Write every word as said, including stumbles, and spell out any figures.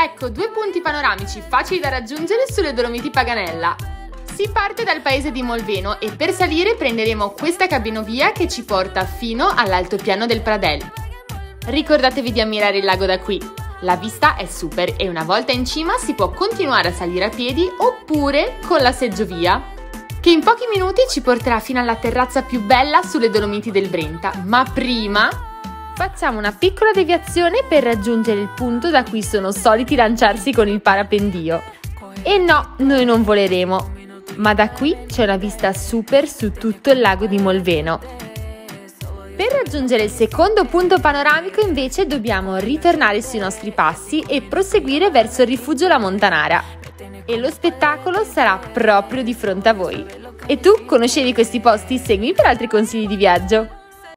Ecco due punti panoramici facili da raggiungere sulle Dolomiti Paganella. Si parte dal paese di Molveno e per salire prenderemo questa cabinovia che ci porta fino all'altopiano del Pradel. Ricordatevi di ammirare il lago da qui. La vista è super e una volta in cima si può continuare a salire a piedi oppure con la seggiovia, che in pochi minuti ci porterà fino alla terrazza più bella sulle Dolomiti del Brenta. Ma prima facciamo una piccola deviazione per raggiungere il punto da cui sono soliti lanciarsi con il parapendio. E no, noi non voleremo, ma da qui c'è una vista super su tutto il lago di Molveno. Per raggiungere il secondo punto panoramico invece dobbiamo ritornare sui nostri passi e proseguire verso il rifugio La Montanara. E lo spettacolo sarà proprio di fronte a voi. E tu conoscevi questi posti? Segui per altri consigli di viaggio.